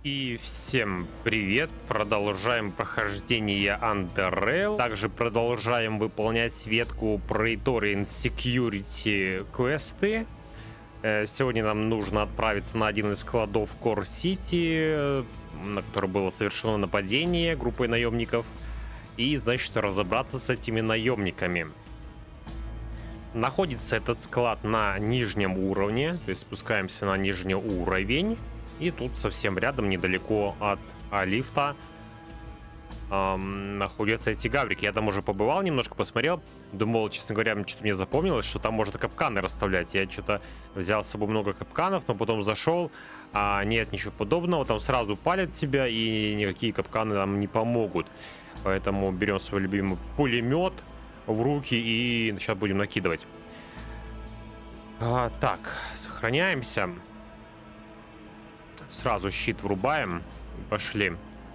И всем привет! Продолжаем прохождение Underrail. Также продолжаем выполнять ветку Praetorian Security квесты. Сегодня нам нужно отправиться на один из складов Core City, на который было совершено нападение группой наемников. И, значит, разобраться с этими наемниками. Находится этот склад на нижнем уровне, то есть спускаемся на нижний уровень. И тут совсем рядом, недалеко от лифта, находятся эти гаврики. Я там уже побывал, немножко посмотрел. Думал, честно говоря, что-то мне запомнилось, что там можно капканы расставлять. Я что-то взял с собой много капканов, но потом зашел. Нет, ничего подобного. Там сразу палят тебя, и никакие капканы нам не помогут. Поэтому берем свой любимый пулемет в руки и сейчас будем накидывать. Так, сохраняемся. Сразу щит врубаем. Пошли.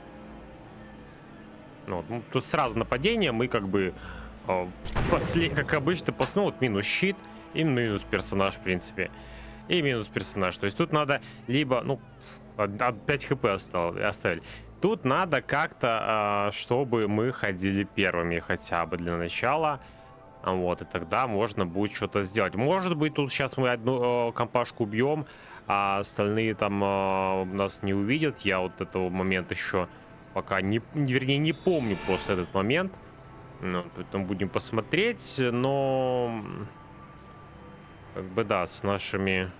Вот. Ну, тут сразу нападение. Мы как бы как обычно вот минус щит и минус персонаж, в принципе. И минус персонаж. То есть тут надо либо, ну, 5 хп оставили. Тут надо как-то, чтобы мы ходили первыми хотя бы для начала. Вот, и тогда можно будет что-то сделать. Может быть, тут сейчас мы одну компашку убьем, а остальные там нас не увидят. Я вот этого момента еще пока вернее, не помню просто этот момент. Ну, поэтому будем посмотреть, но как бы да, с нашей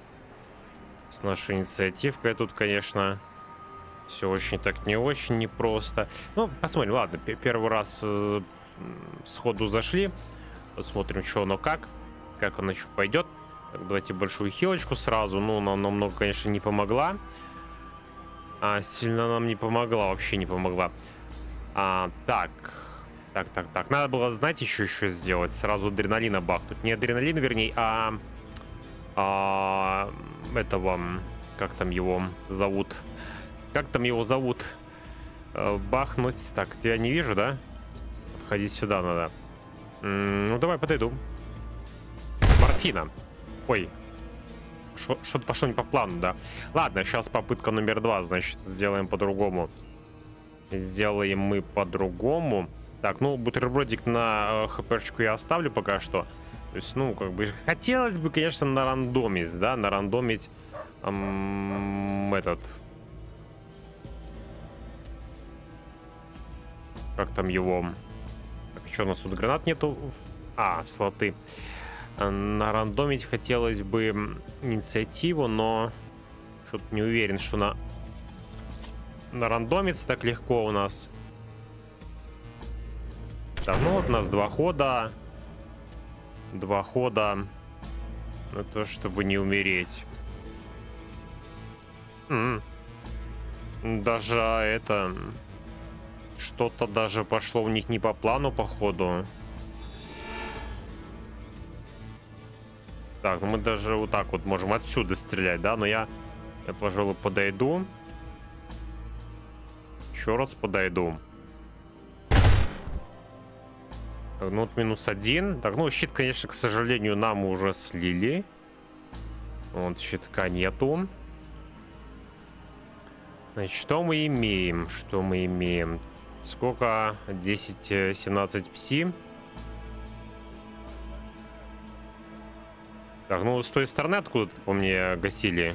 инициативкой тут, конечно, все очень так не очень непросто. Ну, посмотрим, ладно, первый раз сходу зашли. Посмотрим, что оно как оно что пойдет. Так, давайте большую хилочку сразу. Ну, нам намного, конечно, не помогла. Сильно нам не помогла, вообще не помогла. Так. Надо было, знаете, еще сделать. Сразу адреналина бахнуть. Не адреналина, вернее, этого, как там его зовут? Бахнуть. Так, тебя не вижу, да? Подходить сюда надо. Ну, давай подойду. Морфина. Ой. Что-то пошло не по плану, да. Ладно, сейчас попытка номер 2, значит, сделаем по-другому. Сделаем мы по-другому. Так, ну, бутербродик на хпшечку я оставлю пока что. То есть, ну, как бы, хотелось бы, конечно, нарандомить, да, нарандомить этот... Как там его... Что, у нас тут гранат нету? Слоты. Нарандомить хотелось бы инициативу, но что-то не уверен, что нарандомится так легко у нас. Так, ну вот у нас 2 хода. 2 хода. На то, чтобы не умереть. Даже это... Что-то даже пошло у них не по плану, походу. Так, ну мы даже вот так вот можем отсюда стрелять, да? Но я пожалуй, подойду. Еще раз подойду. Так, ну вот -1. Так, ну щит, конечно, к сожалению, нам уже слили. Вот щитка нету. Значит, что мы имеем? Сколько? 10-17 пси. Так, ну с той стороны, откуда-то по мне гасили.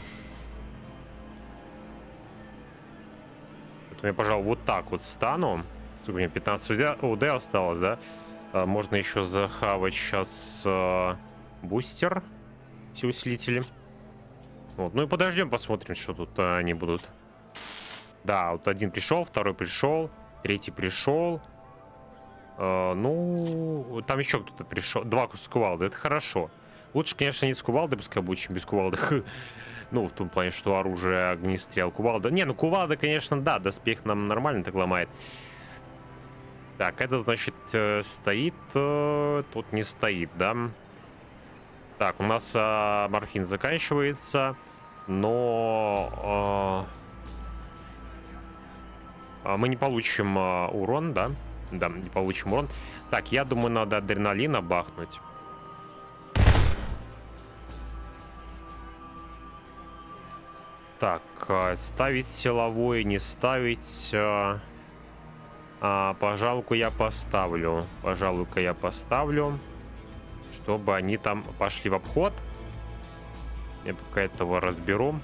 Поэтому я, пожалуй, вот так вот стану. Сколько у меня 15 УД осталось, да? Можно еще захавать сейчас бустер. Все усилители. Вот, ну и подождем, посмотрим, что тут они будут. Да, вот один пришел, второй пришел, третий пришел. Ну, там еще кто-то пришел. 2 кувалды, это хорошо. Лучше, конечно, не с кувалдой, пускай будет, чем без кувалды. Ну, в том плане, что оружие, огнестрел, кувалда. Не, ну кувалда, конечно, да, доспех нам нормально так ломает. Так, это, значит, стоит. Тут не стоит, да? Так, у нас морфин заканчивается. Но... мы не получим урон, да? Да, не получим урон. Так, я думаю, надо адреналина бахнуть. Так, ставить силовой, не ставить. Пожалуй-ка я поставлю. Пожалуй-ка я поставлю. Чтобы они там пошли в обход. Я пока этого разберу.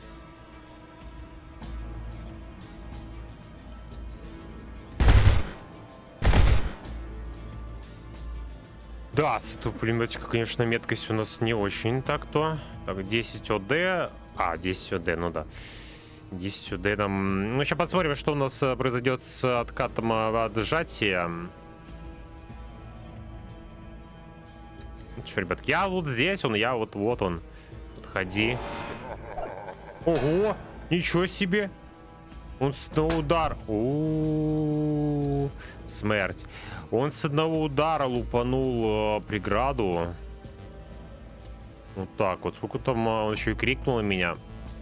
Да, с этого пулеметчика, конечно, меткость у нас не очень так-то. Так, 10 ОД. 10 ОД, ну да. 10 ОД нам... Ну, сейчас посмотрим, что у нас произойдет с откатом отжатия. Что, ребятки, я вот здесь, я вот он. Подходи. Ого, ничего себе. Он с одного удара. Смерть. Он с одного удара лупанул преграду. Вот так вот. Сколько там он еще и крикнул на меня.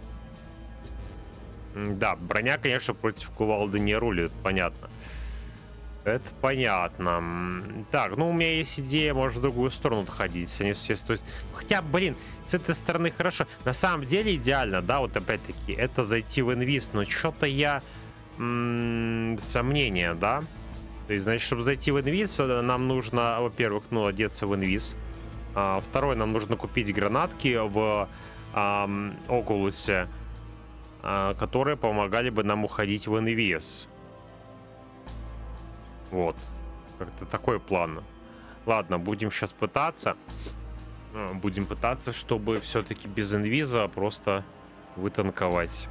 Да, броня, конечно, против кувалды не рулит, понятно. Это понятно. Так, ну у меня есть идея, может, в другую сторону ходить. То есть, хотя, блин, с этой стороны хорошо. На самом деле идеально, да, вот опять-таки, это зайти в инвиз. Но что-то я... сомнения, да? То есть, значит, чтобы зайти в инвиз, нам нужно, во-первых, ну, одеться в инвиз. Второе, нам нужно купить гранатки в Окулусе, которые помогали бы нам уходить в инвиз. Вот. Как-то такой план. Ладно, будем сейчас пытаться. Будем пытаться, чтобы все-таки без инвиза просто вытанковать.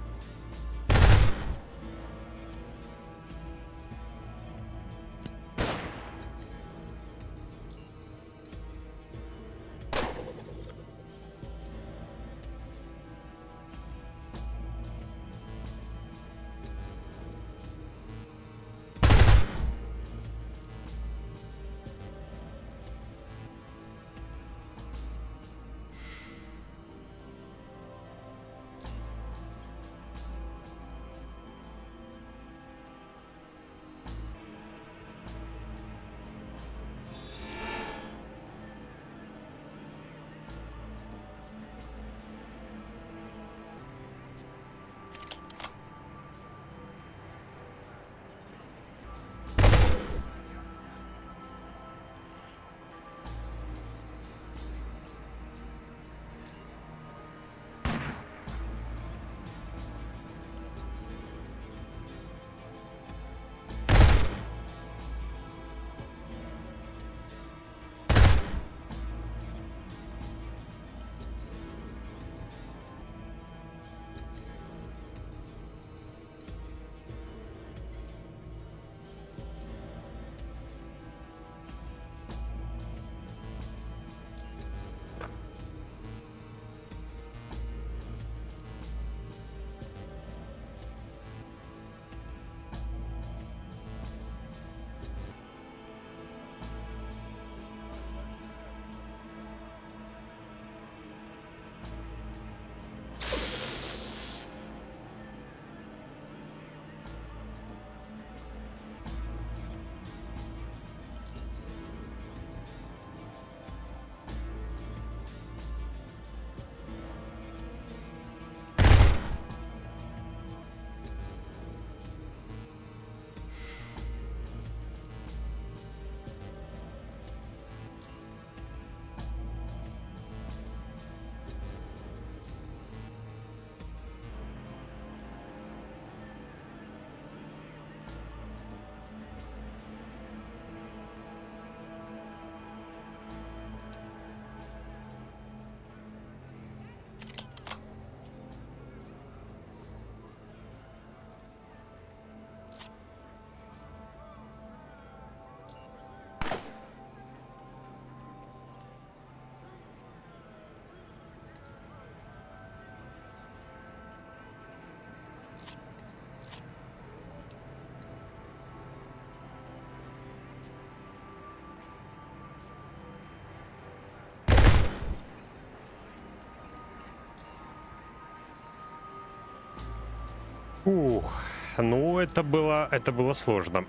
Ух, ну это было сложно.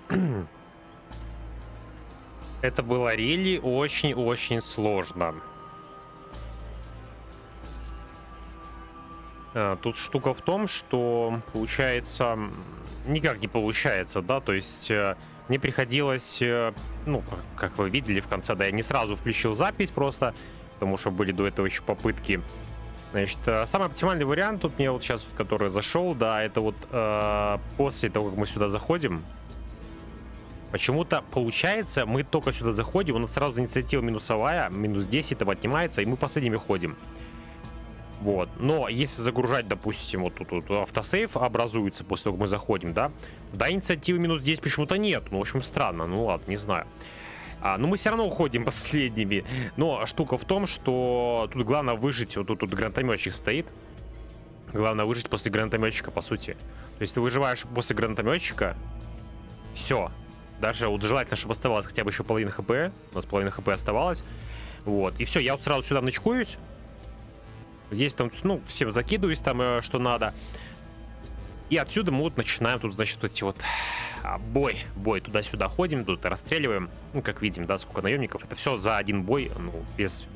Это было рели очень-очень сложно. Тут штука в том, что получается, никак не получается, да, то есть мне приходилось, ну, как вы видели в конце, да, я не сразу включил запись просто, потому что были до этого еще попытки. Значит, самый оптимальный вариант тут мне вот сейчас, который зашел, да, это вот после того, как мы сюда заходим, почему-то получается, мы только сюда заходим, у нас сразу инициатива минусовая, минус 10 там отнимается, и мы последними ходим. Вот, но если загружать, допустим, вот тут вот автосейв образуется после того, как мы заходим, да, инициативы минус 10 почему-то нет, ну, в общем, странно, ну, ладно, не знаю. Но мы все равно уходим последними, но штука в том, что тут главное выжить, вот тут гранатометчик стоит, главное выжить после гранатометчика, по сути. То есть ты выживаешь после гранатометчика, все, даже вот желательно, чтобы оставалось хотя бы еще половина хп, у нас половина хп оставалась, вот, и все, я вот сразу сюда начкуюсь. Здесь там, ну, всем закидываюсь там, что надо. И отсюда мы вот начинаем тут, значит, вот эти вот бой туда-сюда ходим, тут расстреливаем. Ну, как видим, да, сколько наемников. Это все за один бой, ну, без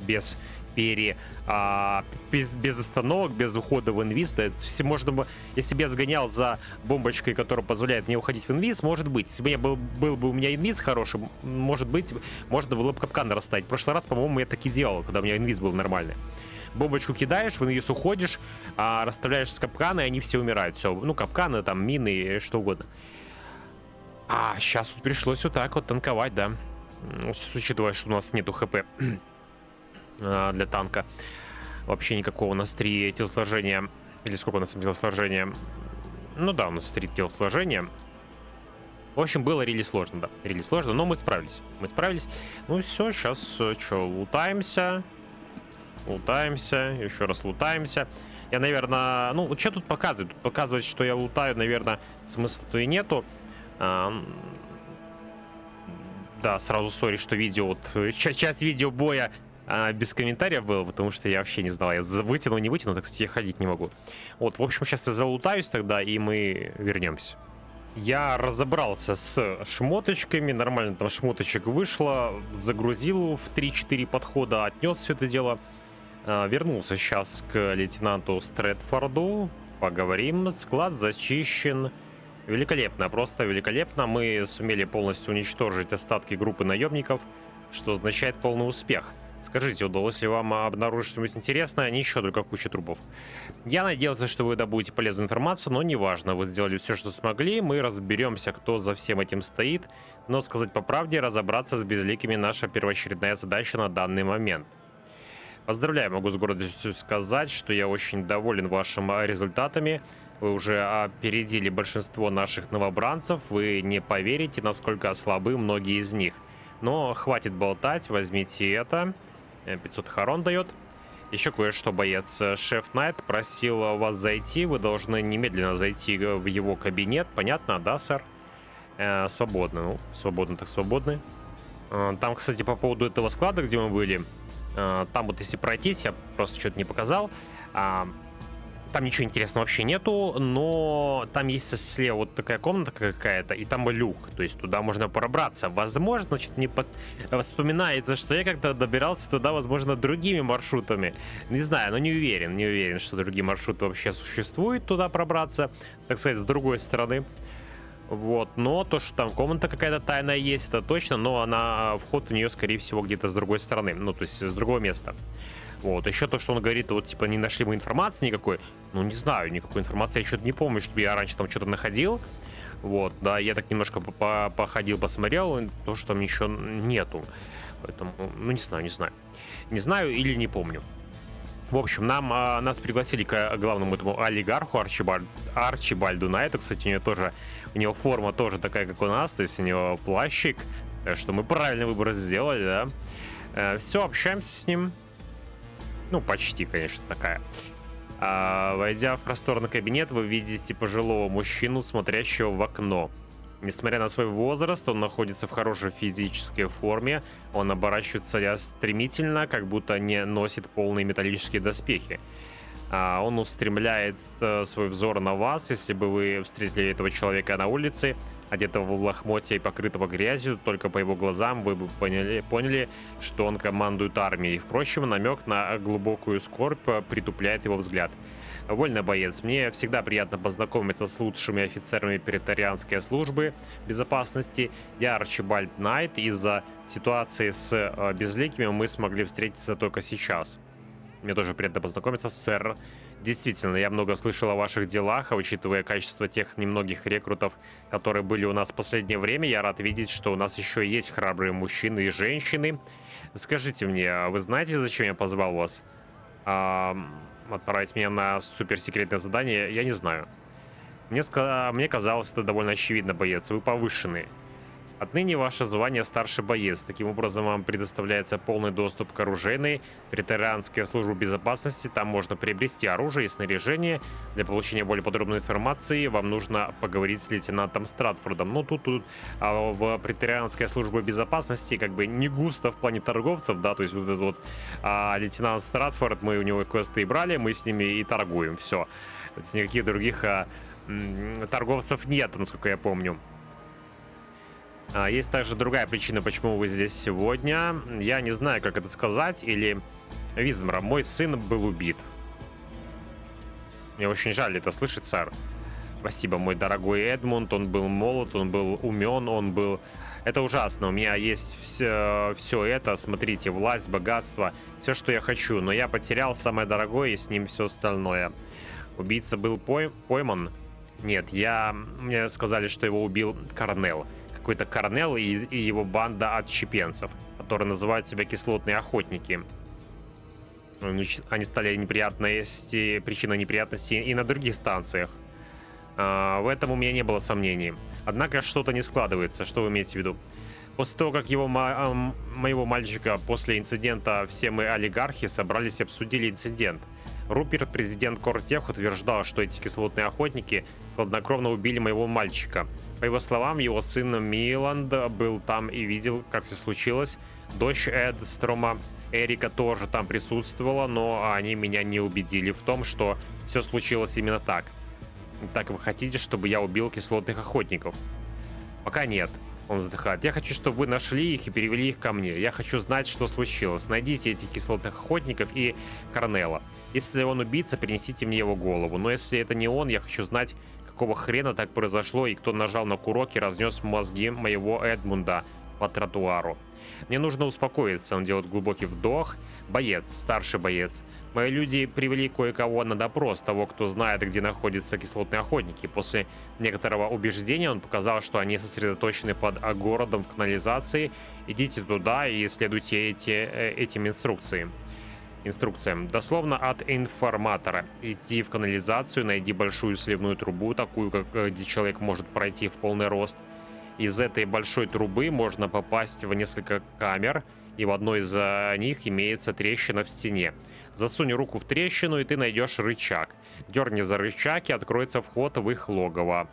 остановок, без ухода в инвиз. Да, можно, если бы я сгонял за бомбочкой, которая позволяет мне уходить в инвиз, может быть. Если бы был бы у меня инвиз хороший, может быть, можно было бы капкан расставить. В прошлый раз, по-моему, я так и делал, когда у меня инвиз был нормальный. Бомбочку кидаешь, в инвиз уходишь, расставляешь с капкана, и они все умирают. Все, ну, капканы, там, мины, что угодно. Сейчас пришлось вот так вот танковать, да. Учитывая, что у нас нету хп для танка. Вообще никакого. У нас 3 телосложения. Или сколько у нас телосложения? Ну да, у нас 3 телосложения. В общем, было рели сложно, да. Рели сложно, но мы справились. Ну все, сейчас что, лутаемся. Лутаемся, еще раз лутаемся. Я, наверное, ну, что тут показывает? Тут показывает, что я лутаю, наверное, смысла-то и нету. Да, сразу сори, что видео, вот, часть видео боя без комментариев было, потому что я вообще не знал, я вытяну, не вытяну, так, кстати, я ходить не могу. Вот, в общем, сейчас я залутаюсь тогда, и мы вернемся. Я разобрался с шмоточками, нормально там шмоточек вышло, загрузил в 3-4 подхода, отнес все это дело. Вернулся сейчас к лейтенанту Стрэдфорду. Поговорим. Склад зачищен. Великолепно, просто великолепно. Мы сумели полностью уничтожить остатки группы наемников, что означает полный успех. Скажите, удалось ли вам обнаружить что-нибудь интересное, а не еще только куча трупов? Я надеялся, что вы добудете полезную информацию, но неважно. Вы сделали все, что смогли. Мы разберемся, кто за всем этим стоит. Но сказать по правде, разобраться с безликими наша первоочередная задача на данный момент. Поздравляю, могу с гордостью сказать, что я очень доволен вашими результатами. Вы уже опередили большинство наших новобранцев. Вы не поверите, насколько слабы многие из них. Но хватит болтать, возьмите это. 500 хорон дает. Еще кое-что, боец. Шеф Найт просил вас зайти. Вы должны немедленно зайти в его кабинет. Понятно, да, сэр? Свободно. Ну, свободно так свободны. Там, кстати, по поводу этого склада, где мы были... Там вот если пройтись, я просто что-то не показал. Там ничего интересного вообще нету, но там есть слева вот такая комната какая-то, и там люк, то есть туда можно пробраться. Возможно, что-то мне вспоминается, что я как-то добирался туда, возможно, другими маршрутами. Не знаю, но не уверен, что другие маршруты вообще существуют туда пробраться, так сказать, с другой стороны. Вот, но то, что там комната какая-то тайная есть, это точно, но вход в нее, скорее всего, где-то с другой стороны, ну, то есть с другого места. Вот, еще то, что он говорит, вот, типа, не нашли мы информации никакой, ну, не знаю, никакой информации я что-то не помню, чтобы я раньше там что-то находил. Вот, да, я так немножко походил, посмотрел, то, что там еще нету. Поэтому, ну, не знаю. Не знаю или не помню. В общем, нас пригласили к главному этому олигарху Арчибальду Найту. Кстати, у него форма тоже такая, как у нас, то есть у него плащик. Так что мы правильный выбор сделали, да. Все, общаемся с ним. Ну, почти, конечно, такая. Войдя в просторный кабинет, вы видите пожилого мужчину, смотрящего в окно. Несмотря на свой возраст, он находится в хорошей физической форме. Он оборачивается стремительно, как будто не носит полные металлические доспехи. Он устремляет свой взор на вас. Если бы вы встретили этого человека на улице, одетого в лохмотья и покрытого грязью, только по его глазам вы бы поняли, что он командует армией. Впрочем, намек на глубокую скорбь притупляет его взгляд. Вольный боец. Мне всегда приятно познакомиться с лучшими офицерами претарианской службы безопасности. Я Арчибальд Найт. Из-за ситуации с безликими мы смогли встретиться только сейчас. Мне тоже приятно познакомиться, сэр. Действительно, я много слышал о ваших делах, а учитывая качество тех немногих рекрутов, которые были у нас в последнее время, я рад видеть, что у нас еще есть храбрые мужчины и женщины. Скажите мне, вы знаете, зачем я позвал вас? Отправить меня на суперсекретное задание? Я не знаю. Мне казалось, это довольно очевидно, боец. Вы повышены. Отныне ваше звание старший боец. Таким образом, вам предоставляется полный доступ к оружейной, претарианской службе безопасности. Там можно приобрести оружие и снаряжение. Для получения более подробной информации вам нужно поговорить с лейтенантом Стратфордом. Ну, тут в претарианской службе безопасности как бы не густо в плане торговцев, да, то есть вот этот вот лейтенант Стратфорд, мы у него квесты и брали, мы с ними и торгуем, все. Никаких других торговцев нет, насколько я помню. Есть также другая причина, почему вы здесь сегодня. Я не знаю, как это сказать. Или Визмара, мой сын был убит. Мне очень жаль это слышать, сэр. Спасибо, мой дорогой Эдмунд. Он был молод, он был умен, он был... Это ужасно. У меня есть все это. Смотрите, власть, богатство. Все, что я хочу. Но я потерял самое дорогое, и с ним все остальное. Убийца был пойман? Нет, мне сказали, что его убил Корнел. Какой-то Корнел и его банда отщепенцев, которые называют себя кислотные охотники. Они стали причиной неприятностей и на других станциях. В этом у меня не было сомнений. Однако что-то не складывается. Что вы имеете в виду? После того, как моего мальчика после инцидента все мы олигархи собрались и обсудили инцидент. Руперт, президент Кортех, утверждал, что эти кислотные охотники хладнокровно убили моего мальчика. По его словам, его сын Миланд был там и видел, как все случилось. Дочь Эдстрома Эрика тоже там присутствовала, но они меня не убедили в том, что все случилось именно так. Так вы хотите, чтобы я убил кислотных охотников? Пока нет. Он вздыхает. Я хочу, чтобы вы нашли их и перевели их ко мне. Я хочу знать, что случилось. Найдите этих кислотных охотников и Корнела. Если он убийца, принесите мне его голову. Но если это не он, я хочу знать, какого хрена так произошло и кто нажал на курок и разнес мозги моего Эдмунда по тротуару. Мне нужно успокоиться. Он делает глубокий вдох. Боец, старший боец. Мои люди привели кое-кого на допрос, того, кто знает, где находятся кислотные охотники. После некоторого убеждения он показал, что они сосредоточены под городом в канализации. Идите туда и следуйте этим инструкциям. Дословно от информатора. Иди в канализацию, найди большую сливную трубу, такую, где человек может пройти в полный рост. Из этой большой трубы можно попасть в несколько камер, и в одной из них имеется трещина в стене. Засунь руку в трещину, и ты найдешь рычаг. Дерни за рычаг, и откроется вход в их логово.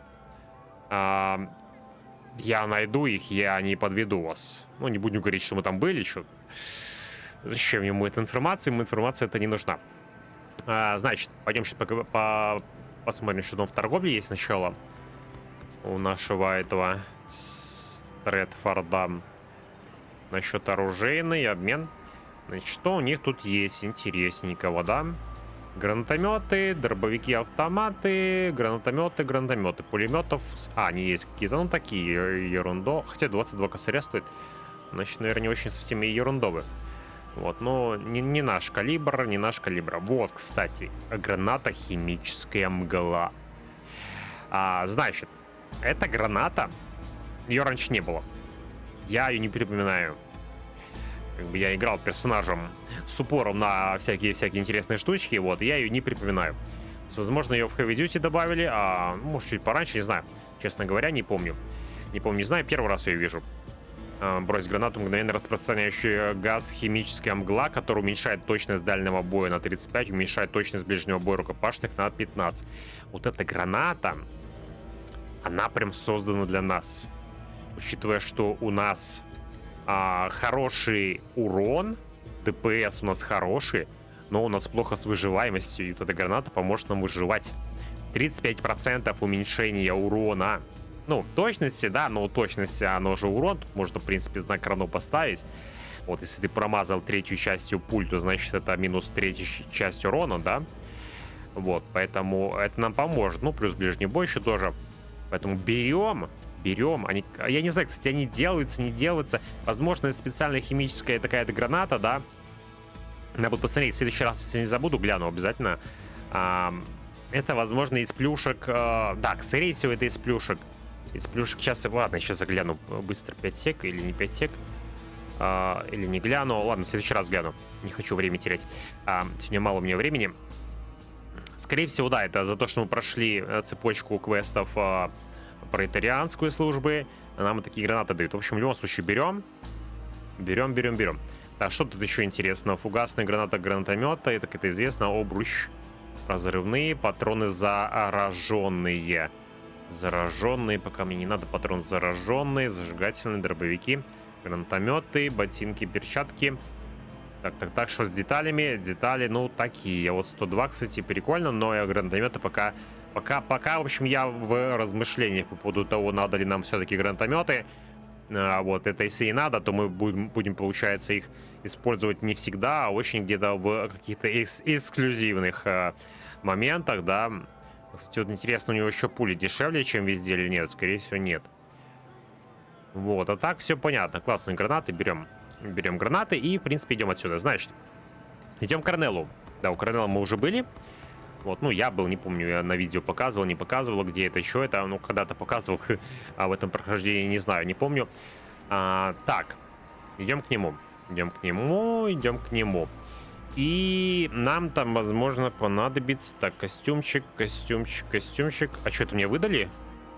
Я найду их, я не подведу вас. Ну, не будем говорить, что мы там были, что... Зачем ему эта информация? Ему информация это не нужна. Значит, пойдем сейчас посмотрим, что там в торговле есть сначала. У нашего этого Стрэдфорда. Насчет оружейный обмен. Значит, что у них тут есть интересненького, да? Гранатометы, дробовики, автоматы, гранатометы, пулеметов. Они есть какие-то, ну, такие ерундо. Хотя 22 косаря стоит. Значит, наверное, не очень совсем и ерундовы. Вот, но не наш калибр, не наш калибр. Вот, кстати, граната химическая мгла. Значит, эта граната, ее раньше не было. Я ее не припоминаю. Как бы я играл персонажем с упором на всякие интересные штучки, вот, я ее не припоминаю. То есть, возможно, ее в Heavy Duty добавили, может, чуть пораньше, не знаю. Честно говоря, не помню. Не знаю, первый раз ее вижу. Брось гранату, мгновенно распространяющий газ, химическая мгла, который уменьшает точность дальнего боя на 35, уменьшает точность ближнего боя рукопашных на 15. Вот эта граната, она прям создана для нас. Учитывая, что у нас хороший урон, ДПС у нас хороший, но у нас плохо с выживаемостью, и вот эта граната поможет нам выживать. 35% уменьшения урона. Ну, точности, да, но точности, оно же урон. Тут можно, в принципе, знак равно поставить. Вот, если ты промазал третью частью пуль, то, значит, это минус третья часть урона, да? Вот, поэтому это нам поможет. Ну, плюс ближний бой еще тоже. Поэтому берем. Они, я не знаю, кстати, они делаются, не делаются. Возможно, это специальная химическая такая-то граната, да? Надо будет посмотреть. В следующий раз, если не забуду, гляну обязательно. Это, возможно, из плюшек. Да, скорее всего, это из плюшек. Из плюшек. Сейчас, ладно, сейчас загляну быстро. 5 сек или не 5 сек. Или не гляну. Ладно, в следующий раз гляну. Не хочу время терять. Сегодня мало у меня времени. Скорее всего, да, это за то, что мы прошли цепочку квестов проэтарианской службы. Нам такие гранаты дают. В общем, в любом случае берем. Берем. Так, что тут еще интересно? Фугасная граната гранатомета. Это, как это известно, обруч. Разрывные патроны зараженные. Зараженные, пока мне не надо. Патроны зараженные, зажигательные, дробовики, гранатометы, ботинки, перчатки. Так, что с деталями? Детали, ну, такие. Вот 102, кстати, прикольно, но гранатометы пока, в общем, я в размышлениях по поводу того, надо ли нам все-таки гранатометы. Вот, это если и надо, то мы будем, получается, их использовать не всегда, а очень где-то в каких-то эксклюзивных моментах, да. Кстати, вот интересно, у него еще пули дешевле, чем везде или нет? Скорее всего, нет. Вот, а так все понятно. Классные гранаты, берем гранаты и, в принципе, идем отсюда. Значит, идем к Корнелу. Да, у Корнела мы уже были. Вот, ну, я был, не помню, я на видео показывал, не показывал, где это, еще это, ну, когда-то показывал, а в этом прохождении не знаю, не помню. Так, идем к нему. Идем к нему. И нам там, возможно, понадобится... Так, костюмчик. А что это мне выдали?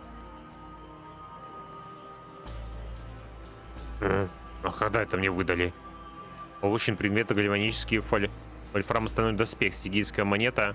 А когда это мне выдали? Получен предмет гальванический вольфрамостальной доспех, стигийская монета.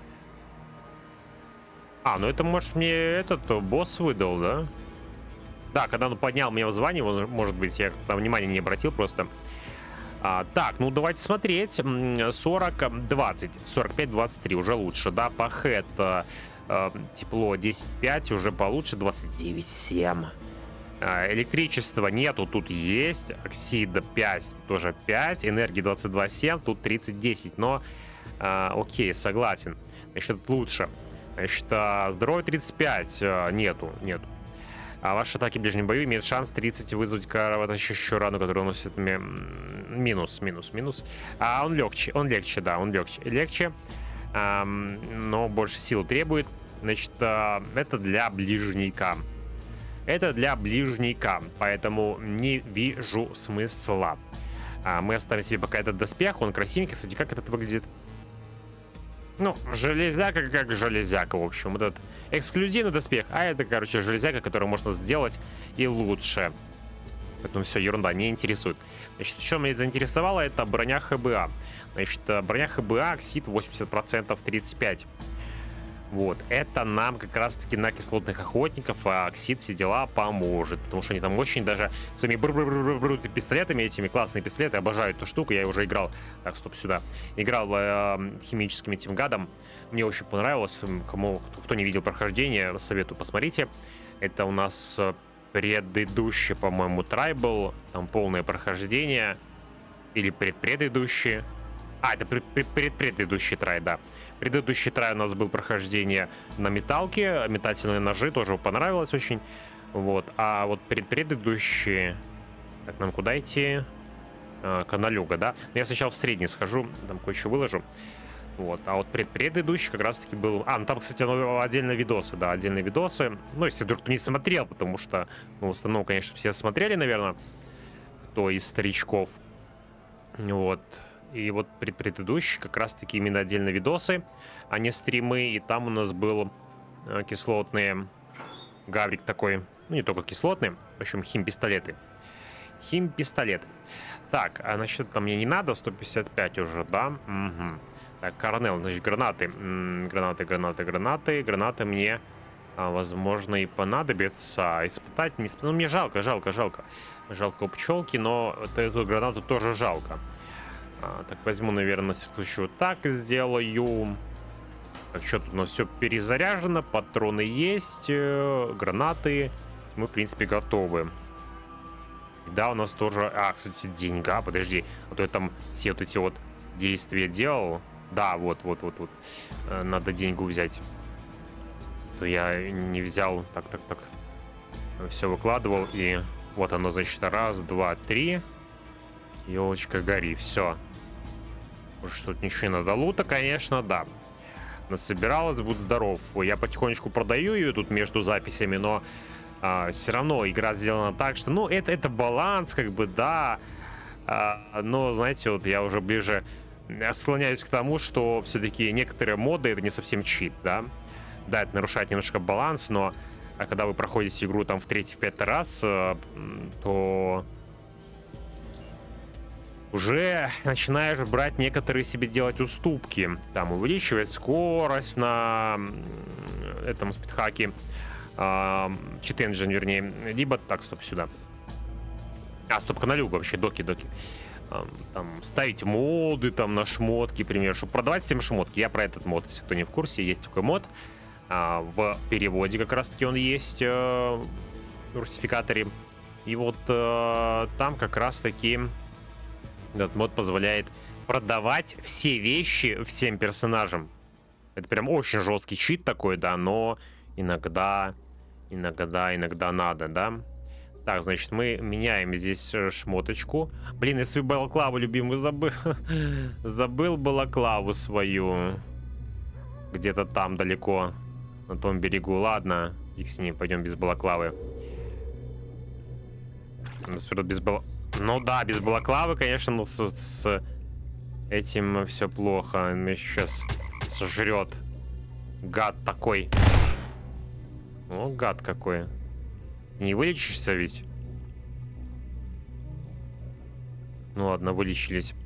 Ну это, может, мне этот босс выдал, да? Да, когда он поднял меня в звании, может быть, я там внимания не обратил просто. Так, ну давайте смотреть. 40-20, 45-23 уже лучше, да? По хэт тепло 10-5 уже получше, 29-7. Электричества нету, тут есть. Оксида 5, тоже 5. Энергии 22-7, тут 30-10. Но, окей, согласен. Значит, лучше. Значит, здоровье 35 нету. А ваши атаки в ближнем бою имеют шанс 30 вызвать кровоточащую рану, которая носит минус. Он легче, да, легче. Но больше сил требует. Значит, это для ближника. Поэтому не вижу смысла. Мы оставим себе пока этот доспех. Он красивенький. Кстати, как этот выглядит? Ну, железяка как железяка, в общем. Вот этот эксклюзивный доспех. А это, короче, железяка, которую можно сделать и лучше. Поэтому все, ерунда, не интересует. Значит, что меня заинтересовало, это броня ХБА. Значит, броня ХБА, оксид 80%, 35. Вот, это нам как раз-таки на кислотных охотников, а оксид, все дела, поможет. Потому что они там очень даже своими пистолетами, этими классные пистолеты, обожаю эту штуку, я уже играл. Так, стоп, сюда. Играл химическим этим гадом. Мне очень понравилось. Кто не видел прохождение, советую, посмотрите. Это у нас предыдущий, по-моему, трайбл. Там полное прохождение. Или предыдущий. Это предыдущий трай, да. Предыдущий трай у нас был прохождение на металке. Метательные ножи тоже понравилось очень. Вот. А вот предыдущий... Так, нам куда идти? Каналюга, да? Я сначала в средний схожу, там кое-что выложу. Вот. А вот предыдущий как раз-таки был... ну там, кстати, отдельные видосы, да, отдельные видосы. Ну, если вдруг кто не смотрел, потому что, ну, в основном, конечно, все смотрели, наверное, кто из старичков. Вот. И вот предыдущий как раз-таки именно отдельно видосы, а не стримы. И там у нас был кислотный гаврик такой. Ну, не только кислотный. В общем, химпистолеты. Так, а насчет там мне не надо. 155 уже, да? Угу. Так, Корнел, значит, гранаты. Гранаты мне, возможно, и понадобится. Испытать, не испытать. Ну, мне жалко. Жалко у пчелки, но эту гранату тоже жалко. Так, возьму, наверное, на всякий случай вот так сделаю. Так, что тут у нас все перезаряжено, патроны есть, гранаты. Мы, в принципе, готовы. Да, у нас тоже... кстати, деньга, подожди. А то я там все вот эти вот действия делал. Да, вот. Надо деньгу взять. То я не взял. Так. Все выкладывал. И вот оно, значит, 1, 2, 3. Елочка, гори, все. Может, тут ничего не надо. Лута, конечно, да. Насобиралась, будь здоров. Я потихонечку продаю ее тут между записями, но все равно игра сделана так, что, ну, это баланс, как бы, да. Но, знаете, вот я уже ближе склоняюсь к тому, что все-таки некоторые моды это не совсем чит, да. Да, это нарушает немножко баланс, но когда вы проходите игру там в 3-5 раз, то уже начинаешь брать некоторые себе делать уступки. Там увеличивать скорость на этом спидхаке. Cheat Engine, вернее. Либо так, стоп, сюда. Стоп, каналюк вообще, доки. Там ставить моды там на шмотки, например, чтобы продавать всем шмотки. Я про этот мод, если кто не в курсе, есть такой мод. В переводе как раз таки он есть в русификаторе. И вот там как раз таки этот мод позволяет продавать все вещи всем персонажам. Это прям очень жесткий чит такой, да, но иногда надо, да. Так, значит, мы меняем здесь шмоточку. Блин, я свою балаклаву любимую забыл. Забыл балаклаву свою. Где-то там далеко, на том берегу. Ладно, их с ним, пойдем без балаклавы. Без Ну да, без балаклавы, конечно, но с этим все плохо. Меня сейчас сожрет. Гад такой. О, гад какой. Не вылечишься ведь? Ну ладно, вылечились.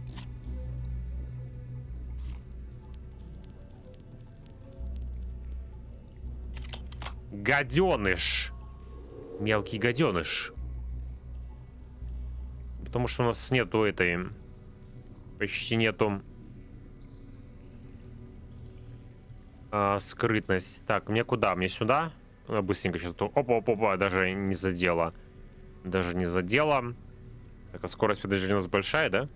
Гаденыш. Мелкий гаденыш. Потому что у нас нету этой... Почти нету... скрытность. Так, мне куда? Мне сюда? Быстренько сейчас. Опа, даже не задело. Так, а скорость передвижения у нас большая, да?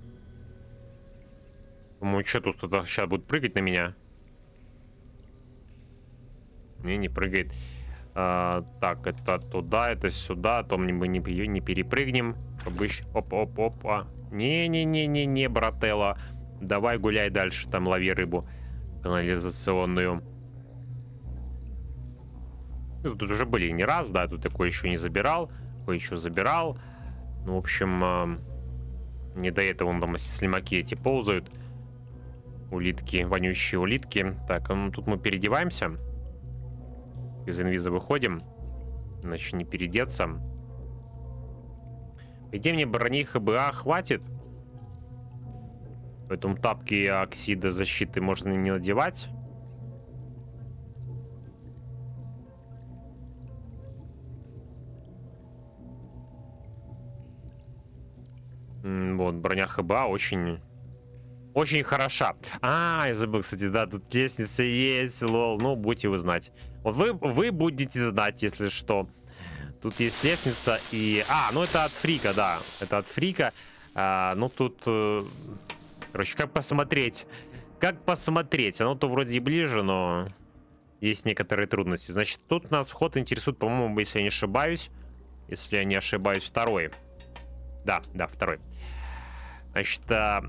По-моему, что тут кто-то сейчас будет прыгать на меня? Не прыгает. Так, это туда, это сюда. То мы не перепрыгнем. Оп. Не, брателло. Давай гуляй дальше, там лови рыбу канализационную. Тут уже были не раз, да, тут такое еще не забирал, кое-что забирал. Ну, в общем, не до этого он там слимаки эти ползают. Улитки, вонючие улитки. Так, тут мы переодеваемся. Из инвиза выходим. Иначе не переодеться. Где мне брони ХБА хватит? Поэтому тапки оксида защиты можно не надевать. Вот, броня ХБА очень хороша. Я забыл, кстати, да, тут лестница есть, лол. Ну, будете вы знать. Вот вы будете знать, если что. Тут есть лестница и... ну это от Фрика, да. Это от Фрика. Ну, тут... Короче, как посмотреть? Оно то вроде и ближе, но... Есть некоторые трудности. Значит, тут нас вход интересует, по-моему, если я не ошибаюсь. Если я не ошибаюсь, второй. Да, второй. Значит,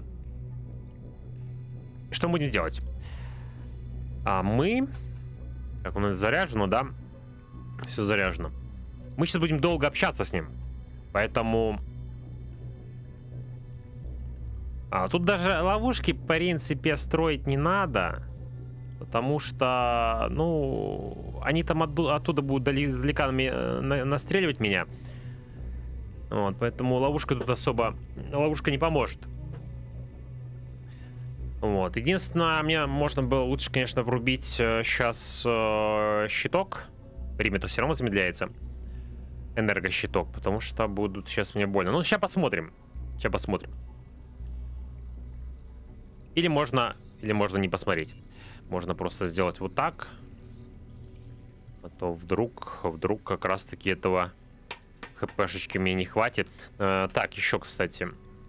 что мы будем делать? Мы... Так, у нас заряжено, да? Все заряжено. Мы сейчас будем долго общаться с ним. Поэтому... тут даже ловушки, в принципе, строить не надо. Потому что, ну... Они там оттуда будут издалека настреливать меня. Вот, поэтому ловушка тут особо... Ловушка не поможет. Вот. Единственное, мне можно было лучше, конечно, врубить сейчас щиток. Время-то все равно замедляется. Энергощиток, потому что будут сейчас мне больно. Ну, сейчас посмотрим. Или можно не посмотреть. Можно просто сделать вот так. А то вдруг как раз-таки этого хпшечки мне не хватит. Так, еще, кстати,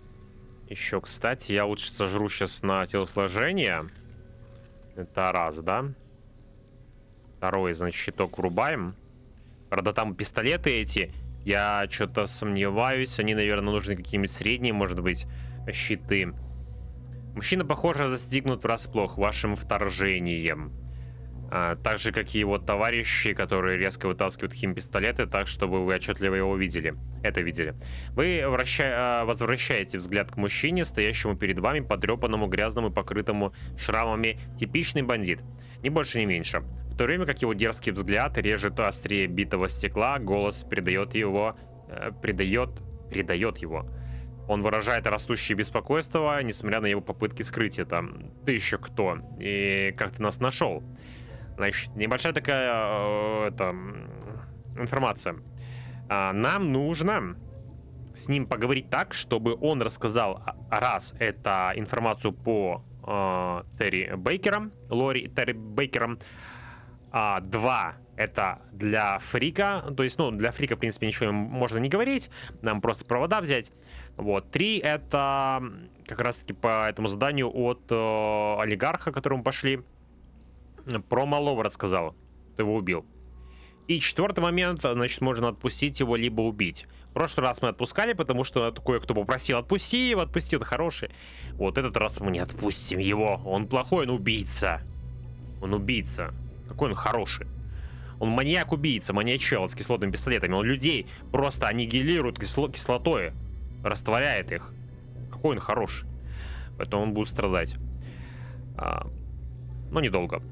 я лучше сожру сейчас на телосложение. Это раз, да? Второй, значит, щиток врубаем. Правда, там пистолеты эти. Я что-то сомневаюсь. Они, наверное, нужны какие-нибудь средние, может быть, щиты. Мужчина, похоже, застигнут врасплох вашим вторжением. Так же, как и его товарищи, которые резко вытаскивают химпистолеты, так, чтобы вы отчетливо его видели. Вы возвращаете взгляд к мужчине, стоящему перед вами, потрепанному, грязному, покрытому шрамами. Типичный бандит. Ни больше, ни меньше. В то время как его дерзкий взгляд режет острее битого стекла, голос придает его. Он выражает растущее беспокойство, несмотря на его попытки скрыть это. Ты еще кто? И как ты нас нашел? Значит, небольшая такая информация. Нам нужно с ним поговорить так, чтобы он рассказал, раз, это информацию по Терри Бейкерам, Лори Терри Бейкерам. Два, это для Фрика. То есть, ну, для Фрика, в принципе, ничего можно не говорить. Нам просто провода взять. Вот. 3, это как раз-таки по этому заданию от олигарха, к которому пошли. Про малого рассказал. Ты его убил. И 4-й момент, значит, можно отпустить его, либо убить. В прошлый раз мы отпускали, потому что кое-кто попросил: отпусти его, отпусти, он хороший. Вот этот раз мы не отпустим его. Он плохой, он убийца. Он убийца. Какой он хороший. Он маньяк-убийца, маньячел с кислотными пистолетами. Он людей просто аннигилирует кислотой. Растворяет их. Какой он хороший. Поэтому он будет страдать. Но недолго.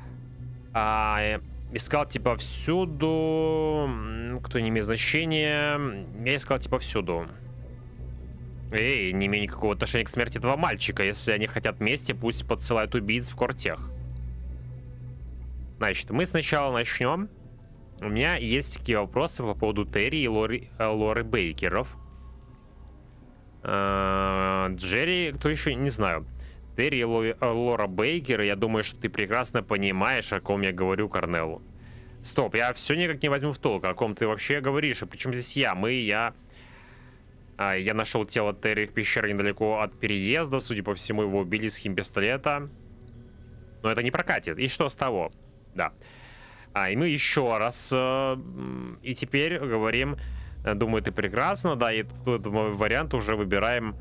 Искал типа всюду. Кто не имеет значения. Я искал типа всюду. Эй, не имею никакого отношения к смерти этого мальчика. Если они хотят вместе, пусть подсылают убийц в кортех. Значит, мы сначала начнем. У меня есть такие вопросы по поводу Терри и Лоры Бейкеров. Джерри, кто еще, не знаю. Терри и Лора Бейкер, я думаю, что ты прекрасно понимаешь, о ком я говорю, Корнеллу. Стоп, я все никак не возьму в толк, о ком ты вообще говоришь. И причем здесь я? Я нашел тело Терри в пещере недалеко от переезда. Судя по всему, его убили с химпистолета. Но это не прокатит. И что с того? Да. И мы еще раз. И теперь говорим. Думаю, ты прекрасно. Да, и тут мой вариант уже выбираем.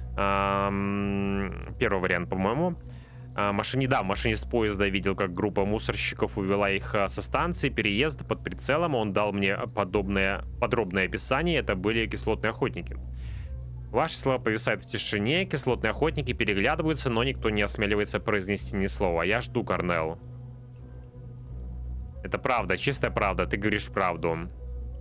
Первый вариант, по-моему. Машинист поезда видел, как группа мусорщиков увела их со станции переезда под прицелом. Он дал мне подробное описание. Это были кислотные охотники. Ваши слова повисают в тишине. Кислотные охотники переглядываются, но никто не осмеливается произнести ни слова. Я жду, Корнелл. Это правда, чистая правда. Ты говоришь правду.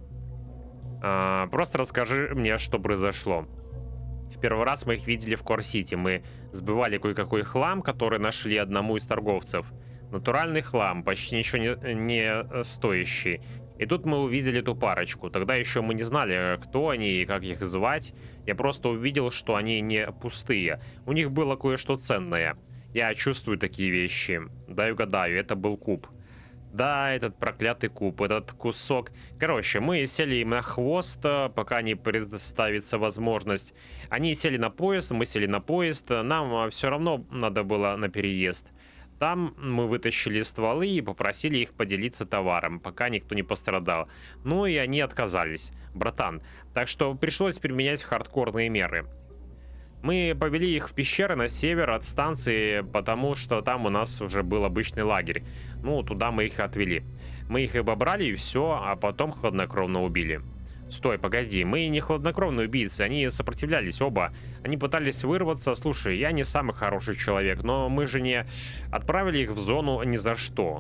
Просто расскажи мне, что произошло. В первый раз мы их видели в Кор-Сити. Мы сбывали кое-какой хлам, который нашли одному из торговцев. Натуральный хлам, почти ничего не стоящий. И тут мы увидели эту парочку. Тогда еще мы не знали, кто они и как их звать. Я просто увидел, что они не пустые. У них было кое-что ценное. Я чувствую такие вещи. Дай угадаю, это был куб. Да, этот проклятый куб, этот кусок. Короче, мы сели им на хвост, пока не предоставится возможность. Они сели на поезд, мы сели на поезд. Нам все равно надо было на переезд. Там мы вытащили стволы и попросили их поделиться товаром, пока никто не пострадал. Ну и они отказались, братан. Так что пришлось применять хардкорные меры. Мы повели их в пещеры на север от станции, потому что там у нас уже был обычный лагерь. Ну, туда мы их отвели. Мы их обобрали и все, а потом хладнокровно убили. Стой, погоди, мы не хладнокровные убийцы, они сопротивлялись оба. Они пытались вырваться. Слушай, я не самый хороший человек, но мы же не отправили их в зону ни за что.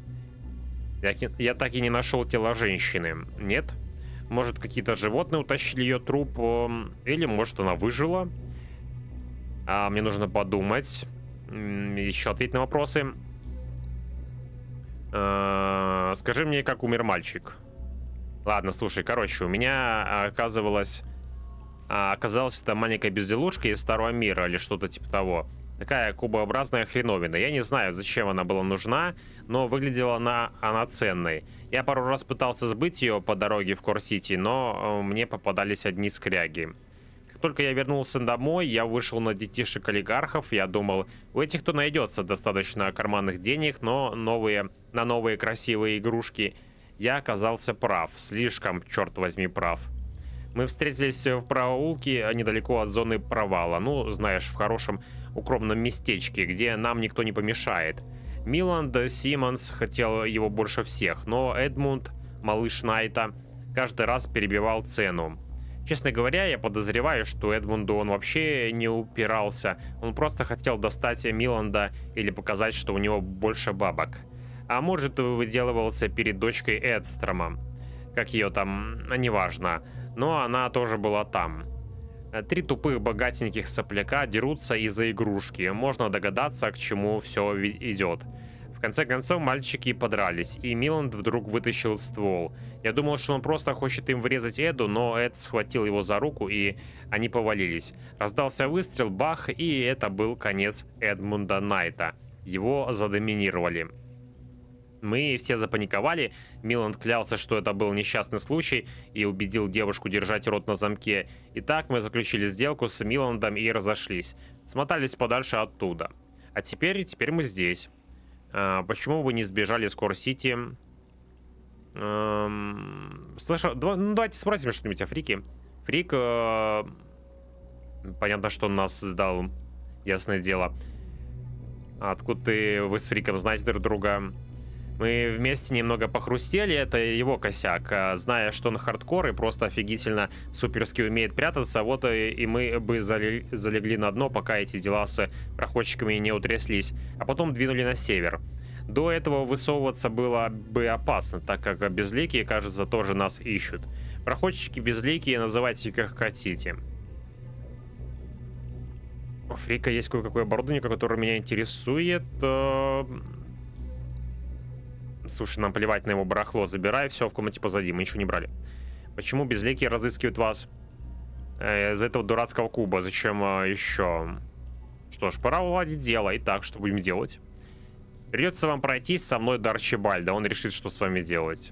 Я так и не нашел тело женщины. Нет? Может, какие-то животные утащили ее труп? Или, может, она выжила? Мне нужно подумать. Еще ответить на вопросы. Скажи мне, как умер мальчик. Ладно, слушай, короче, у меня оказалась эта маленькая безделушка из Старого Мира или что-то типа того. Такая кубообразная хреновина. Я не знаю, зачем она была нужна, но выглядела она ценной. Я пару раз пытался сбыть ее по дороге в Кор-Сити, но мне попадались одни скряги. Как только я вернулся домой, я вышел на детишек олигархов. Я думал, у этих-то найдется достаточно карманных денег, но на новые красивые игрушки я оказался прав. Слишком, черт возьми, прав. Мы встретились в проулке недалеко от зоны провала. Ну, знаешь, в хорошем укромном местечке, где нам никто не помешает. Миланд Симмонс хотел его больше всех, но Эдмунд, малыш Найта, каждый раз перебивал цену. Честно говоря, я подозреваю, что Эдмунду он вообще не упирался. Он просто хотел достать Миланда или показать, что у него больше бабок. А может, выделывался перед дочкой Эдстрома. Как ее там, неважно. Но она тоже была там. 3 тупых богатеньких сопляка дерутся из-за игрушки. Можно догадаться, к чему все идет. В конце концов, мальчики подрались, и Миланд вдруг вытащил ствол. Я думал, что он просто хочет им врезать Эду, но Эд схватил его за руку, и они повалились. Раздался выстрел, бах, и это был конец Эдмунда Найта. Его задоминировали. Мы все запаниковали. Миланд клялся, что это был несчастный случай, и убедил девушку держать рот на замке. Итак, мы заключили сделку с Миландом и разошлись. Смотались подальше оттуда. А теперь мы здесь. Почему вы не сбежали с Кор-Сити? Слышал, ну, давайте спросим что-нибудь о Фрике. Фрик, понятно, что он нас сдал, ясное дело. Откуда вы с Фриком знаете друг друга? Мы вместе немного похрустели, это его косяк. Зная, что он хардкор и просто офигительно суперски умеет прятаться, вот и мы бы залегли на дно, пока эти дела с проходчиками не утряслись, а потом двинули на север. До этого высовываться было бы опасно, так как безликие, кажется, тоже нас ищут. Проходчики безликие, называйте как хотите. У Фрика есть кое-какое оборудование, которое меня интересует. Слушай, нам плевать на его барахло. Забирай все в комнате позади. Мы ничего не брали. Почему безликие разыскивают вас? Из этого дурацкого куба. Зачем еще? Что ж, пора уладить дело. Итак, что будем делать? Придется вам пройтись со мной до Арчибальда. Он решит, что с вами делать.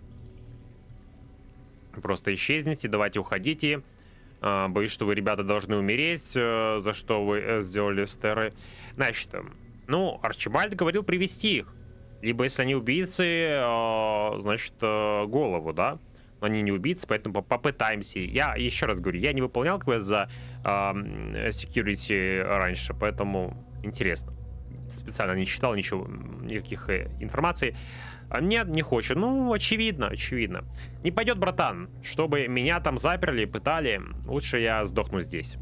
Просто исчезните. Давайте уходите. Боюсь, что вы, ребята, должны умереть. За что вы сделали стеры. Значит, ну, Арчибальд говорил привести их. Либо, если они убийцы, значит, голову, да? Но они не убийцы, поэтому попытаемся. Я еще раз говорю, я не выполнял квест за security раньше, поэтому интересно. Специально не читал ничего, никаких информаций. Нет, не хочет. Ну, очевидно. Не пойдет, братан. Чтобы меня там заперли, пытали, лучше я сдохну здесь.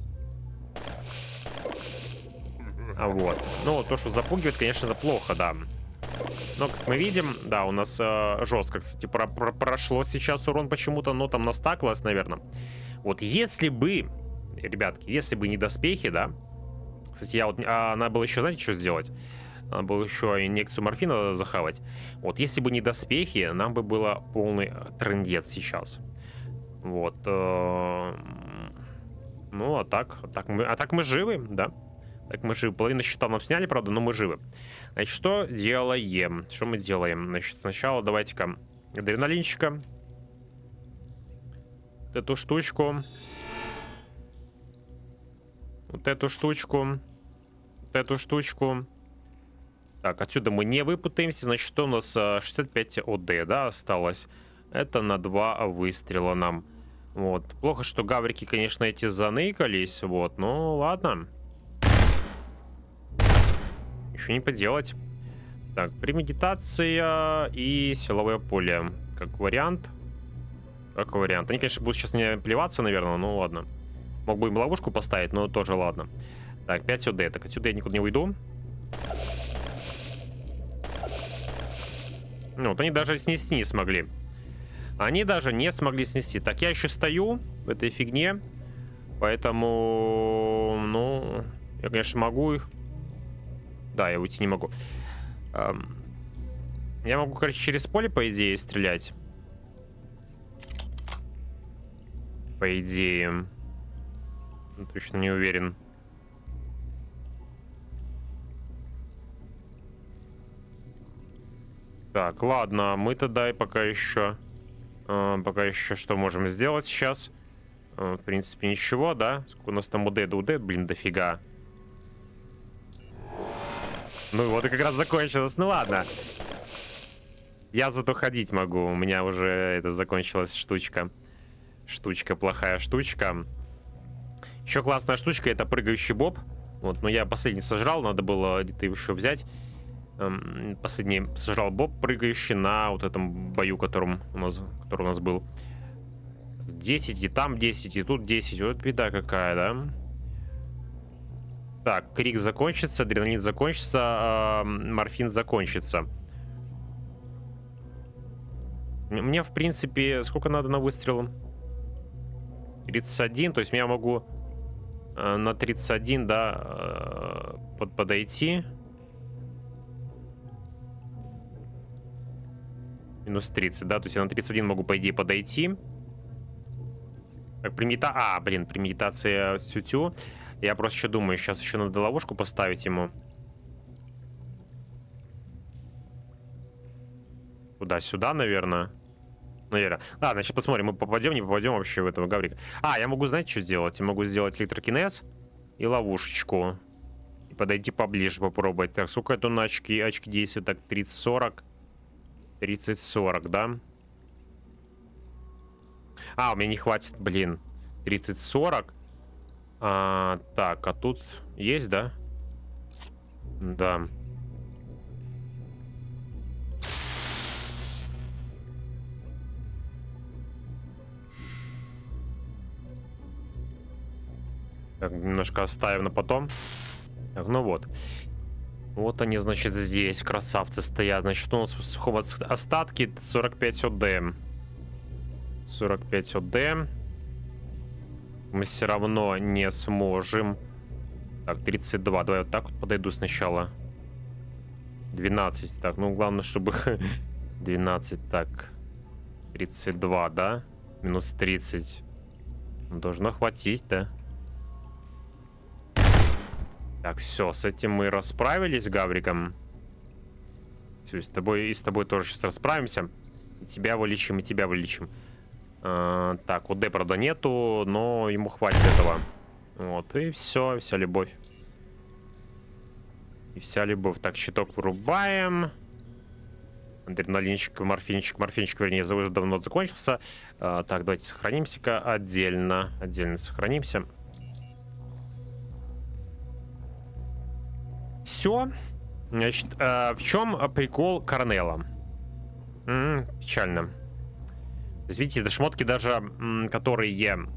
Вот. Ну, то, что запугивает, конечно, это плохо, да. Но, как мы видим, да, у нас жестко, кстати, прошло сейчас урон почему-то, но там настаклось, наверное. Вот если бы, ребятки, если бы не доспехи, да. Кстати, надо было еще, знаете, что сделать? Надо было еще инъекцию морфина захавать. Вот, если бы не доспехи, нам бы было полный трындец сейчас. Вот. Ну, а так мы живы, да. Так мы живы. Половину счета нам сняли, правда, но мы живы. Значит, что делаем? Что мы делаем? Значит, сначала давайте-ка адреналинчика. Вот эту штучку. Вот эту штучку. Вот эту штучку. Так, отсюда мы не выпутаемся. Значит, что у нас 65 ОД, да, осталось. Это на 2 выстрела нам. Вот. Плохо, что гаврики, конечно, эти заныкались. Вот, ну ладно. Еще не поделать. Так, премедитация и силовое поле. Как вариант. Как вариант. Они, конечно, будут сейчас мне плеваться, наверное, ну ладно. Мог бы им ловушку поставить, но тоже ладно. Так, 5 ОД. Так, отсюда я никуда не уйду. Ну, вот они даже снести не смогли. Они даже не смогли снести. Так, я еще стою в этой фигне. Поэтому, ну, я, конечно, могу их. Да, я уйти не могу. Я могу, короче, через поле, по идее, стрелять. По идее. Точно не уверен. Так, ладно, мы тогда и пока еще что можем сделать сейчас? В принципе, ничего, да? Сколько у нас там УД, блин, дофига. Ну вот и как раз закончилось. Ну ладно. Я зато ходить могу. У меня уже это закончилась штучка. Штучка, плохая штучка. Еще классная штучка — это прыгающий боб. Вот, но я последний сожрал, надо было где-то еще взять. Последний сожрал боб, прыгающий на вот этом бою, который у нас был. 10, и там 10, и тут 10. Вот беда какая, да? Так, крик закончится, адреналин закончится, морфин закончится. Мне, в принципе, сколько надо на выстрел? 31, то есть я могу на 31, да, подойти. Минус 30, да, то есть я на 31 могу, по идее, подойти. Так, прemedитация тю-тю. Я просто еще думаю, сейчас еще надо ловушку поставить ему. Туда-сюда, наверное. Наверное. Ладно, сейчас посмотрим, мы попадем, не попадем вообще в этого гаврика. Я могу, знаете, что сделать? Я могу сделать электрокинез и ловушечку. И подойти поближе, попробовать. Так, сколько это на очки? Очки действия, так, 30-40. 30-40, да? У меня не хватит, блин. 30-40. Так, а тут есть, да? Да. Так, немножко оставим на потом. Так, ну вот. Вот они, значит, здесь, красавцы, стоят. Значит, у нас в сухом остатке 45 ОД. 45 ОД. Мы все равно не сможем. Так, 32. Давай вот так вот подойду сначала. 12. Так, ну главное, чтобы... 12, так. 32, да? Минус 30. Должно хватить, да? Так, все, с этим мы расправились, гавриком. Все, и с тобой тоже сейчас расправимся. И тебя вылечим, и тебя вылечим. Так, ОД, правда, нету, но ему хватит этого. Вот, и все, вся любовь. И вся любовь. Так, щиток вырубаем. Адреналинчик, морфинчик, вернее, уже давно закончился. Так, давайте сохранимся-ка отдельно. Отдельно сохранимся. Все. Значит, в чем прикол Корнелла? Печально. То есть, видите, это шмотки даже, которые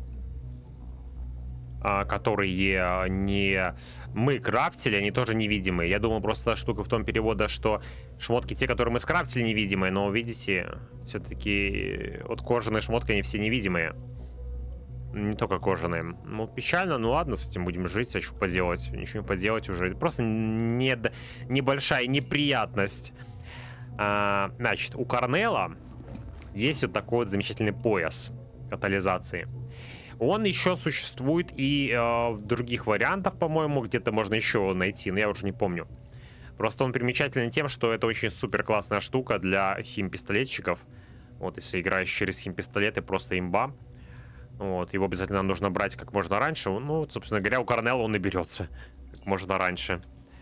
не мы крафтили, они тоже невидимые. Я думаю, просто штука в том перевода, что шмотки те, которые мы скрафтили, невидимые, но, видите, все-таки вот кожаные шмотки, они все невидимые. Не только кожаные. Ну, печально, ну ладно, с этим будем жить, а что поделать? Ничего не поделать уже. Просто небольшая неприятность. Значит, у Корнелла есть вот такой вот замечательный пояс катализации. Он еще существует и в других вариантах, по-моему, где-то можно еще его найти, но я уже не помню. Просто он примечателен тем, что это очень супер классная штука для химпистолетчиков. Вот, если играешь через химпистолеты, просто имба. Вот, его обязательно нужно брать как можно раньше. Ну, собственно говоря, у Корнелла он и берется как можно раньше.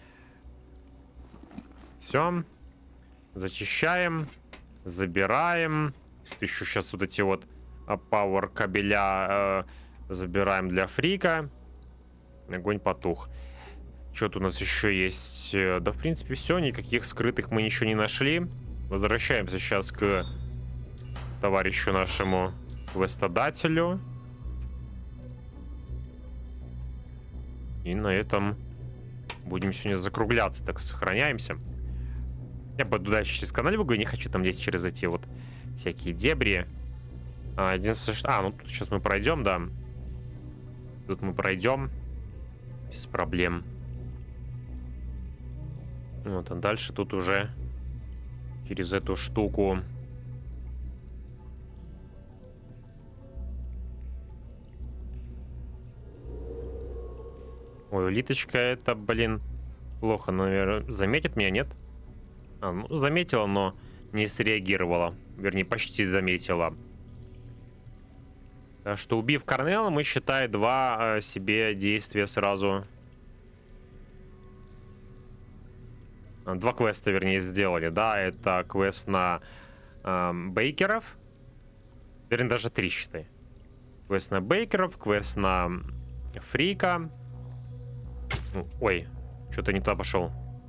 Все. Зачищаем. Забираем. Еще сейчас вот эти вот пауэр кабеля забираем для фрика. Огонь потух. Что-то у нас еще есть. Да, в принципе, все. Никаких скрытых мы ничего не нашли. Возвращаемся сейчас к товарищу нашему квестодателю. И на этом будем сегодня закругляться. Так, сохраняемся. Я пойду дальше через канал, я не хочу там лезть через эти вот всякие дебри. Единственное, что... ну тут сейчас мы пройдем, да. Тут мы пройдем. Без проблем. Вот, а дальше тут уже через эту штуку. Ой, улиточка это, блин, плохо, наверное. Заметит меня, нет? Ну, заметила, но не среагировала. Вернее, почти заметила. Так что, убив Корнела, мы, считай, 2 себе действия сразу. 2 квеста, вернее, сделали. Да, это квест на Бейкеров. Вернее, даже 3, считай. Квест на Бейкеров, квест на Фрика. Ой, что-то не туда пошел.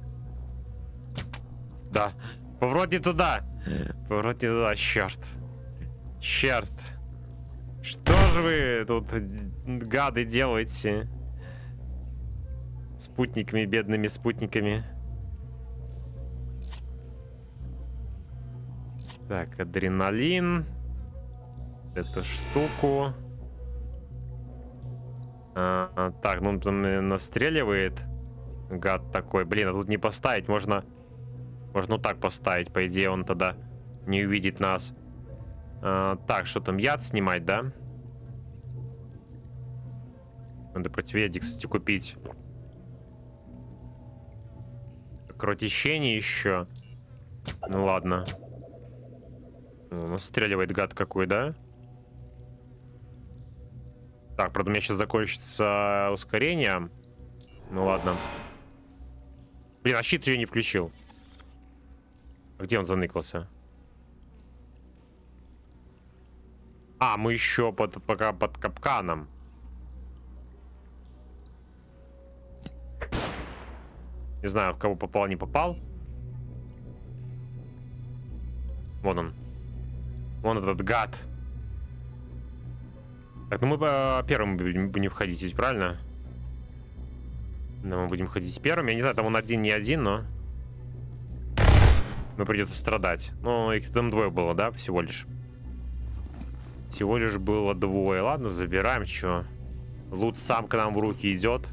Да, поворот не туда. Поворот не туда, черт. Черт. Что же вы тут, гады, делаете? Спутниками, бедными спутниками. Так, адреналин. Эту штуку. Так, ну он там настреливает. Гад такой. Блин, а тут не поставить. Можно вот так поставить. По идее, он тогда не увидит нас. Так, что там? Яд снимать, да? Надо противоядие, кстати, купить. Кровотечение еще. Ну ладно. Настреливает гад какой, да? Так, правда, у меня сейчас закончится ускорение. Ну ладно. Блин, а щит я не включил. А где он заныкался? А, мы еще пока под капканом. Не знаю, в кого попал, не попал. Вон он. Вон этот гад. Так, ну мы первым будем входить, ведь правильно? Да, мы будем ходить первым. Я не знаю, там он один, не один, но... Ну, придется страдать. Ну, их там 2 было, да, всего лишь? Всего лишь было 2. Ладно, забираем, что. Лут сам к нам в руки идет.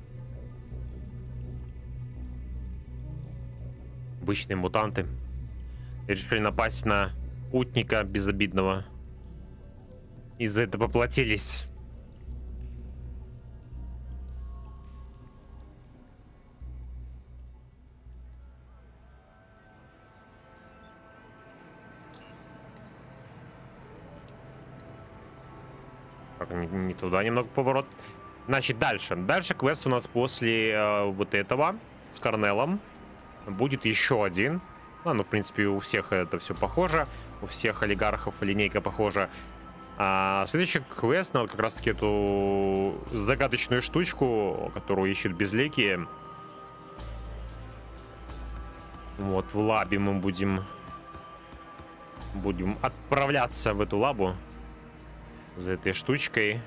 Обычные мутанты. Решили напасть на путника безобидного. И за это поплатились. Так, не туда немного поворот. Значит, дальше. Дальше квест у нас после вот этого с Корнелом. Будет еще один. Ну, в принципе, у всех это все похоже. У всех олигархов линейка похожа. Следующий квест надо как раз таки эту загадочную штучку, которую ищут безликие. Вот в лабе мы будем отправляться в эту лабу за этой штучкой.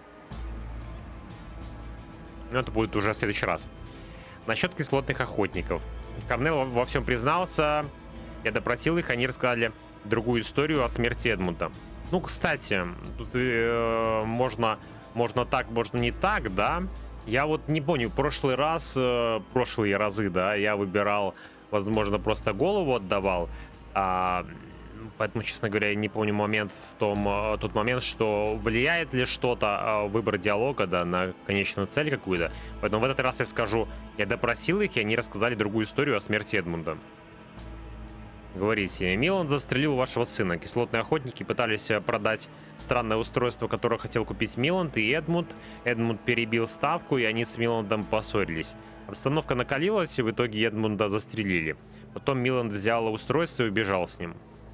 Но это будет уже в следующий раз. Насчет кислотных охотников. Корнел во всем признался. Я допросил их, они рассказали другую историю о смерти Эдмунда. Ну, кстати, тут можно так, можно не так, да? Я вот не понял, прошлые разы, да, я выбирал, возможно, просто голову отдавал. Поэтому, честно говоря, я не помню тот момент, что влияет ли что-то выбор диалога, да, на конечную цель какую-то. Поэтому в этот раз я скажу, я допросил их, и они рассказали другую историю о смерти Эдмунда. Говорите, Миланд застрелил вашего сына. Кислотные охотники пытались продать странное устройство, которое хотел купить Миланд и Эдмунд. Эдмунд перебил ставку, и они с Миландом поссорились. Обстановка накалилась, и в итоге Эдмунда застрелили. Потом Миланд взял устройство и убежал с ним.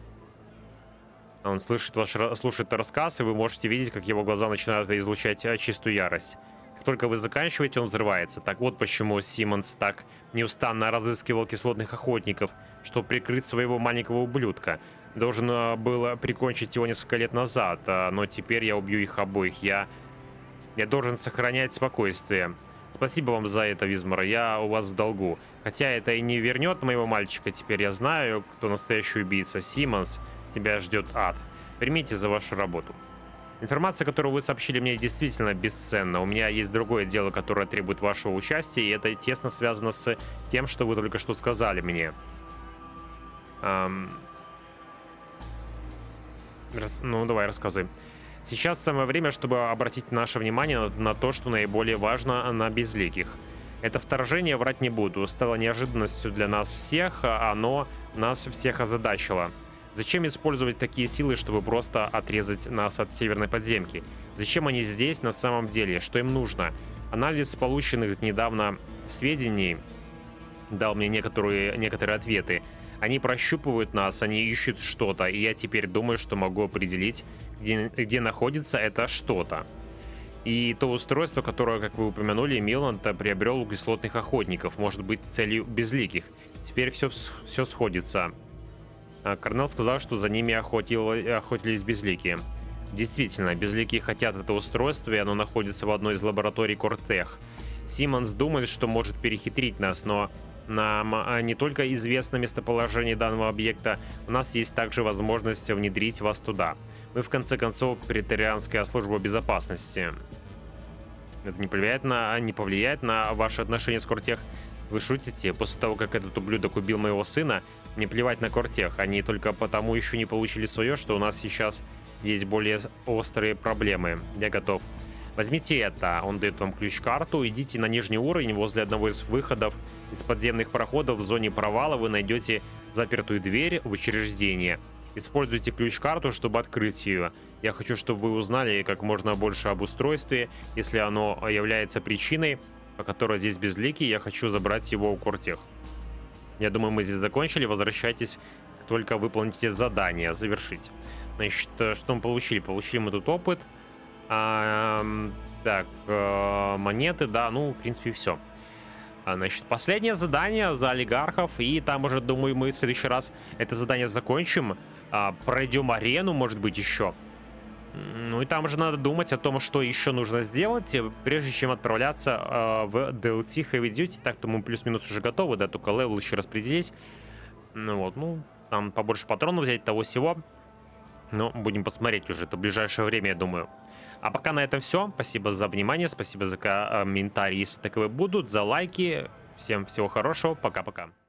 Он слушает рассказ, и вы можете видеть, как его глаза начинают излучать чистую ярость. Как только вы заканчиваете, он взрывается. Так вот почему Симмонс так неустанно разыскивал кислотных охотников, чтобы прикрыть своего маленького ублюдка. Должен был прикончить его несколько лет назад, но теперь я убью их обоих. Я должен сохранять спокойствие. Спасибо вам за это, Визмар, я у вас в долгу. Хотя это и не вернет моего мальчика, теперь я знаю, кто настоящий убийца. Симмонс, тебя ждет ад. Примите за вашу работу. Информация, которую вы сообщили мне, действительно бесценна. У меня есть другое дело, которое требует вашего участия, и это тесно связано с тем, что вы только что сказали мне. Ну, давай, рассказывай. Сейчас самое время, чтобы обратить наше внимание на то, что наиболее важно на безликих. Это вторжение, врать не буду, стало неожиданностью для нас всех, оно нас всех озадачило. Зачем использовать такие силы, чтобы просто отрезать нас от северной подземки? Зачем они здесь на самом деле? Что им нужно? Анализ полученных недавно сведений дал мне некоторые ответы. Они прощупывают нас, они ищут что-то, и я теперь думаю, что могу определить, где находится это что-то. И то устройство, которое, как вы упомянули, Миланд приобрел у кислотных охотников, может быть целью безликих. Теперь все сходится. Корнел сказал, что за ними охотились безликие. Действительно, безликие хотят это устройство, и оно находится в одной из лабораторий Кортех. Симмонс думает, что может перехитрить нас, но нам не только известно местоположение данного объекта, у нас есть также возможность внедрить вас туда. Мы, в конце концов, преторианская служба безопасности. Это не повлияет на ваши отношения с Кортех? Вы шутите? После того, как этот ублюдок убил моего сына, мне плевать на Кортех. Они только потому еще не получили свое, что у нас сейчас есть более острые проблемы. Я готов. Возьмите это. Он дает вам ключ-карту. Идите на нижний уровень. Возле одного из выходов из подземных проходов в зоне провала вы найдете запертую дверь в учреждение. Используйте ключ-карту, чтобы открыть ее. Я хочу, чтобы вы узнали как можно больше об устройстве. Если оно является причиной, по которой здесь безликий, я хочу забрать его у Кортех. Я думаю, мы здесь закончили. Возвращайтесь, как только выполните задание. Завершить. Значит, что мы получили? Получили мы тут опыт. Так, монеты, да, ну, в принципе, все. Значит, последнее задание за олигархов, и там уже, думаю, мы в следующий раз это задание закончим. Пройдем арену, может быть, еще. Ну, и там уже надо думать о том, что еще нужно сделать, прежде чем отправляться в DLC Heavy Duty. Так-то мы плюс-минус уже готовы, да, только левел еще распределить. Ну, вот, ну, там побольше патронов взять, того всего. Но будем посмотреть уже, это в ближайшее время, я думаю. А пока на этом все. Спасибо за внимание, спасибо за комментарии, если таковые будут, за лайки. Всем всего хорошего, пока-пока.